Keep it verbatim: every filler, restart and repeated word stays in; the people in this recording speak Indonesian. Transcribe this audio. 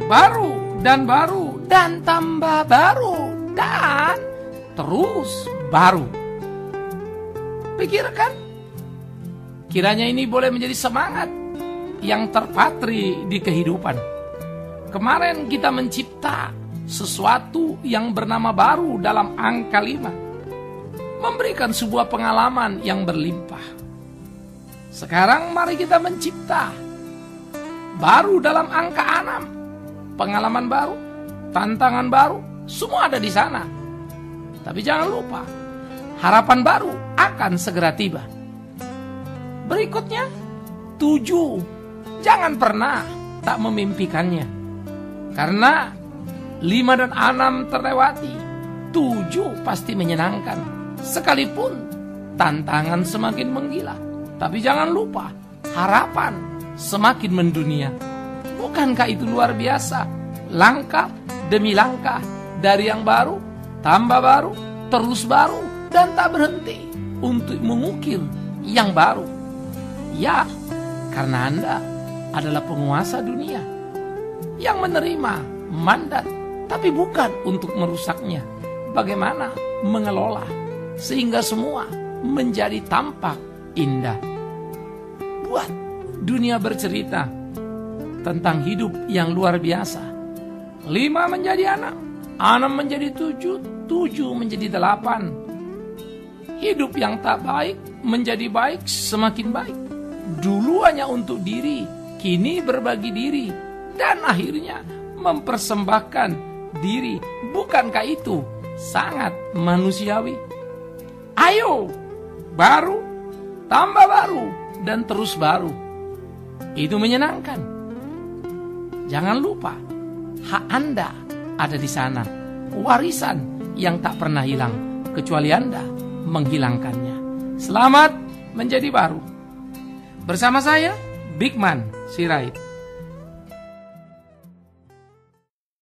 baru dan baru dan tambah baru dan terus baru. Pikirkan, kiranya ini boleh menjadi semangat yang terpatri di kehidupan. Kemarin kita mencipta sesuatu yang bernama baru dalam angka lima, memberikan sebuah pengalaman yang berlimpah. Sekarang mari kita mencipta baru dalam angka enam, pengalaman baru, tantangan baru, semua ada di sana. Tapi jangan lupa, harapan baru akan segera tiba. Berikutnya, tujuh, jangan pernah tak memimpikannya. Karena lima dan enam terlewati, tujuh pasti menyenangkan. Sekalipun tantangan semakin menggila. Tapi jangan lupa, harapan semakin mendunia. Bukankah itu luar biasa? Langkah demi langkah, dari yang baru, tambah baru, terus baru, dan tak berhenti untuk mengukir yang baru. Ya, karena Anda adalah penguasa dunia yang menerima mandat, tapi bukan untuk merusaknya. Bagaimana mengelola sehingga semua menjadi tampak indah. Buat dunia bercerita tentang hidup yang luar biasa. Lima menjadi enam, enam menjadi tujuh, tujuh menjadi delapan. Hidup yang tak baik menjadi baik, semakin baik. Dulu hanya untuk diri, kini berbagi diri, dan akhirnya mempersembahkan diri. Bukankah itu sangat manusiawi? Ayo, baru, tambah baru, dan terus baru. Itu menyenangkan. Jangan lupa, hak Anda ada di sana. Warisan yang tak pernah hilang, kecuali Anda menghilangkannya. Selamat menjadi baru. Bersama saya, Bigman Sirait.